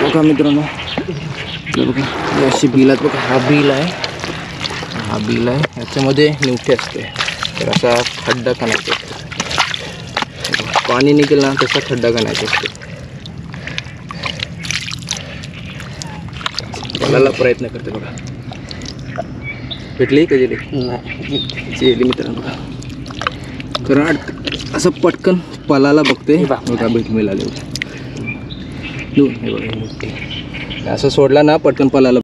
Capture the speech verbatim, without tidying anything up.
बघा मित्रांनो, बघा अशी बिल आहेत बघा. हा बिल आहे, हा बिल आहे. याच्यामध्ये निवटे असते. तर असा खड्डा खणायचा असतो. पाणी निघेल ना तसा खड्डा खणायचा असतो. पलाला प्रयत्न करते बघा. भेटली कधी जेली मित्रांनो बघा. कारण असं पटकन पलाला बघते बघा. भेट मिळाले दोन हे बघा. असं सोडला ना पटकन पलाला.